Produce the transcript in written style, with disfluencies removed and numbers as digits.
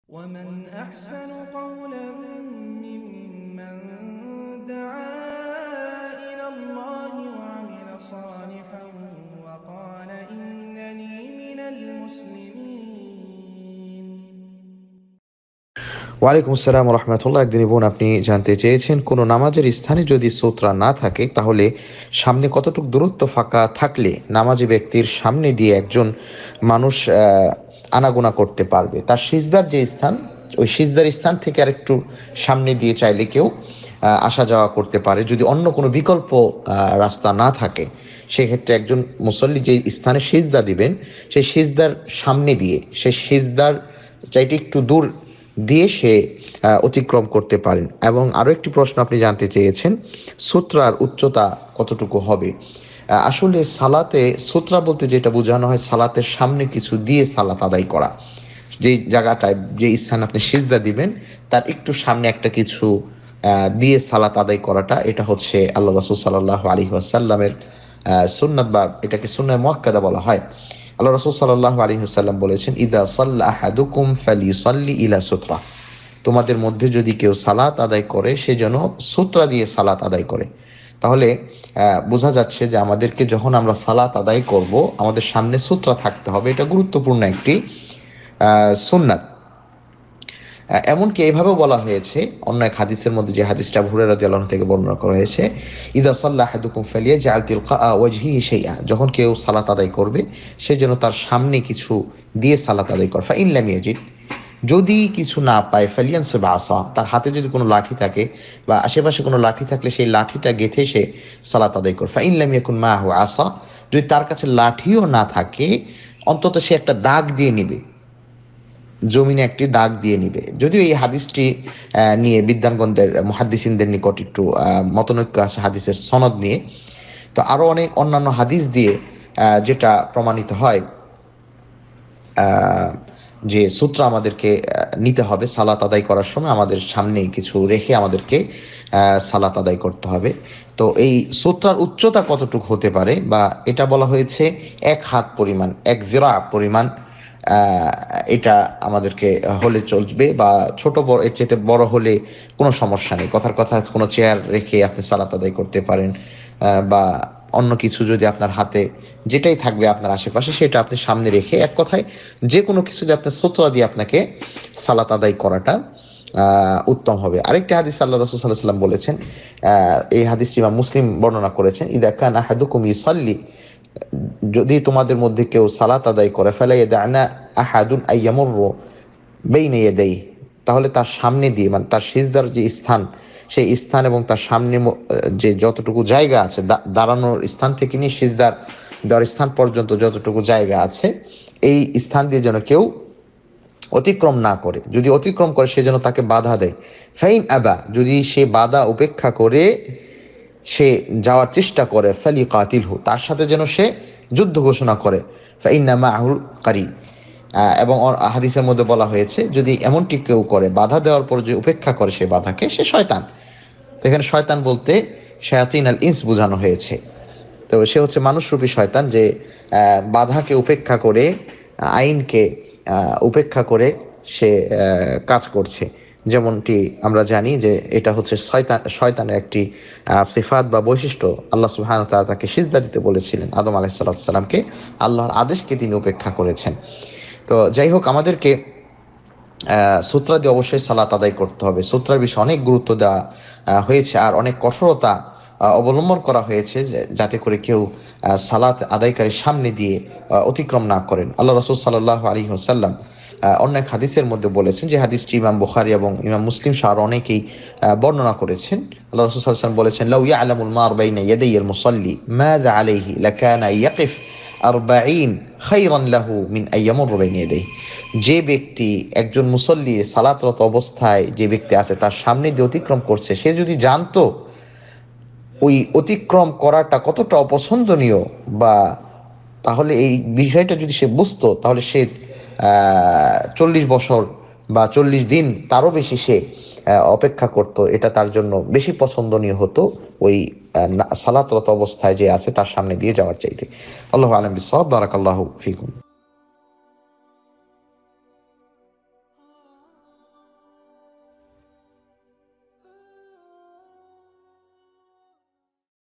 ومن أحسن قولا ممن دعا إلى الله وعمل صالحا وقال إنني من المسلمين। ওয়ালাইকুম আসসালাম রহমতুল্লাহ। একদিন বোন, আপনি জানতে চেয়েছেন কোনো নামাজের স্থানে যদি সুতরা না থাকে তাহলে সামনে কতটুকু দূরত্ব ফাঁকা থাকলে নামাজি ব্যক্তির সামনে দিয়ে একজন মানুষ আনাগোনা করতে পারবে। তার সিজদার যে স্থান, ওই সিজদার স্থান থেকে আরেকটু সামনে দিয়ে চাইলে কেউ আসা যাওয়া করতে পারে। যদি অন্য কোনো বিকল্প রাস্তা না থাকে, সেক্ষেত্রে একজন মুসল্লি যে স্থানে সিজদা দিবেন সেই সিজদার সামনে দিয়ে, সে সিজদার চাইতে একটু দূর দিয়ে সে অতিক্রম করতে পারেন। এবং আরও একটি প্রশ্ন আপনি জানতে চেয়েছেন, সূত্রার উচ্চতা কতটুকু হবে। আসলে সালাতে সূত্রা বলতে যেটা বোঝানো হয়, সালাতের সামনে কিছু দিয়ে সালাত আদায় করা। যে জায়গাটায়, যে স্থানে আপনি সিজদা দিবেন তার একটু সামনে একটা কিছু দিয়ে সালাত আদায় করাটা, এটা হচ্ছে আল্লাহ রাসূল সাল্লাল্লাহু আলাইহি ওয়াসাল্লামের সুন্নাত, বা এটাকে সুন্নাহ মুআক্কাদা বলা হয়। আল্লাহ রাসূল সাল্লাল্লাহু আলাইহি ওয়াসাল্লাম বলেছেন, ইদা সাল্লা আহাদুকুম ফালিসাল্লি ইলা সুতরা। তোমাদের মধ্যে যদি কেউ সালাত আদায় করে, সে যেন সূত্রা দিয়ে সালাত আদায় করে। তাহলে বোঝা যাচ্ছে যে আমাদেরকে যখন আমরা সালাত আদায় করব, আমাদের সামনে সূত্রা থাকতে হবে। এটা গুরুত্বপূর্ণ একটি সুন্নাত। এমনকি এইভাবেও বলা হয়েছে অন্য এক হাদিসের মধ্যে, যে হাদিসটা আবু হুরায়রা রাদিয়াল্লাহু আনহু থেকে বর্ণনা করা হয়েছে, ইদা সাল্লা আহাদুকুম ফালিয়াজআল তিলকা ওয়াজহিহি শাইআ। যখন কেউ সালাত আদায় করবে, সে যেন তার সামনে কিছু দিয়ে সালাত আদায় করে। ফাইন লাম ইয়াজিদ, যদি কিছু না পায়, ফালিয়ানসিব আসা, তার হাতে যদি কোনো লাঠি থাকে বা আশেপাশে কোনো লাঠি থাকলে সেই লাঠিটা গেঁথে সে সালাত আদায় করে। ফাইন লাম ইয়াকুন মাহু আসা, যদি তার কাছে লাঠিও না থাকে, অন্তত সে একটা দাগ দিয়ে নিবে, জমিনে একটি দাগ দিয়ে নিবে। যদিও এই হাদিসটি নিয়ে বিদ্বানগণদের, মুহাদ্দিসিনদের নিকট একটু মতনৈক্য আছে হাদিসের সনদ নিয়ে। তো আরও অনেক অন্যান্য হাদিস দিয়ে যেটা প্রমাণিত হয় যে সূত্র আমাদেরকে নিতে হবে সালাত আদায় করার সময়, আমাদের সামনে কিছু রেখে আমাদেরকে সালাত আদায় করতে হবে। তো এই সূত্রার উচ্চতা কতটুকু হতে পারে, বা এটা বলা হয়েছে 1 হাত পরিমাণ, 1 জিরা পরিমাণ, এটা আমাদেরকে হলে চলবে, বা ছোট বড় এর চেয়ে বড় হলে কোনো সমস্যা নেই। কথার কথা, কোনো চেয়ার রেখে আপনি সালাত আদায় করতে পারেন, বা অন্য কিছু যদি আপনার হাতে যেটাই থাকবে আপনার আশেপাশে, সেটা আপনি সামনে রেখে, এক কথায় যে কোনো কিছু দিয়ে আপনার সূত্র দিয়ে আপনাকে সালাত আদায় করাটা উত্তম হবে। আরেকটি হাদিস আল্লাহ রাসূল সাল্লাল্লাহু আলাইহি ওয়াসাল্লাম বলেছেন, এই হাদিসটি ইমাম মুসলিম বর্ণনা করেছেন, ইদা কানা আহাদুকুম ইসাল্লি, যদি তোমাদের মধ্যে কেউ সালাত আদায় করে, ফালা ইয়াদানা আহাদুন আইয়ামুরু বাইনা ইয়াদাইহি, তাহলে তার সামনে দিয়ে, মানে তার সিজদার যে স্থান, সেই স্থান এবং তার সামনে যে যতটুকু জায়গা আছে, দাঁড়ানোর স্থান থেকে নিয়ে সিজদার দেওয়ার স্থান পর্যন্ত যতটুকু জায়গা আছে, এই স্থান দিয়ে যেন কেউ অতিক্রম না করে। যদি অতিক্রম করে, সে যেন তাকে বাধা দেয়। ফাইন আবা, যদি সে বাধা উপেক্ষা করে সে যাওয়ার চেষ্টা করে, ফালিকাতিলহু, তার সাথে যেন সে যুদ্ধ ঘোষণা করে। ফাইন্না মাআহুল কারীন, এবং হাদিসের মধ্যে বলা হয়েছে, যদি এমনটি কেউ করে, বাধা দেওয়ার পর যে উপেক্ষা করে সে বাধাকে, সে শয়তান। তো এখানে শয়তান বলতে শায়াতিন আল ইনস বোঝানো হয়েছে। তো সে হচ্ছে মানুষরূপী শয়তান, যে বাধাকে উপেক্ষা করে, আইনকে উপেক্ষা করে সে কাজ করছে। যেমনটি আমরা জানি যে এটা হচ্ছে শয়তানের একটি সিফাত বা বৈশিষ্ট্য। আল্লাহ সুবহানাহু ওয়া তাআলা তাকে সিজদা দিতে বলেছিলেন, আদম আলাইহিস সালামকে, আল্লাহর আদেশকে তিনি উপেক্ষা করেছেন। তো যাই হোক, আমাদেরকে সূত্রা দিয়ে অবশ্যই সালাত আদায় করতে হবে। সূত্রার বিষয়ে অনেক গুরুত্ব দেওয়া হয়েছে, আর অনেক কঠোরতা অবলম্বন করা হয়েছে, যাতে করে কেউ সালাত আদায়কারীর সামনে দিয়ে অতিক্রম না করেন। আল্লাহ রাসূল সাল্লাল্লাহু আলাইহি ওয়াসাল্লাম অন্য এক হাদিসের মধ্যে বলেছেন, যে হাদিসটি ইমাম বুখারী এবং ইমাম মুসলিম সহ অনেকেই বর্ণনা করেছেন। আল্লাহ রাসূল সাল্লাল্লাহু আলাইহি ওয়াসাল্লাম বলেছেন, লাউ ইয়ালামুল মার বাইনা ইয়াদাইল মুসাল্লি মাযা আলাইহি লাকানা ইয়াকিফ 40 খায়রান লাহু মিন আইয়ামুর বাইনা ইয়াদাইহি। যে ব্যক্তি, একজন মুসল্লি সালাতরত অবস্থায় যে ব্যক্তি আছে তার সামনে দিয়ে অতিক্রম করছে, সে যদি জানতো ওই অতিক্রম করাটা কতটা অপছন্দনীয়, বা তাহলে এই বিষয়টা যদি সে বুঝতো, তাহলে সে 40 বছর বা 40 দিন তারও বেশি সে অপেক্ষা করত। এটা তার জন্য বেশি পছন্দনীয় হতো ওই সালাতরত অবস্থায় যে আছে তার সামনে দিয়ে যাওয়ার চাইতে। আল্লাহু আ'লাম বিস-সাওয়াব। বারাকাল্লাহু ফিকুম।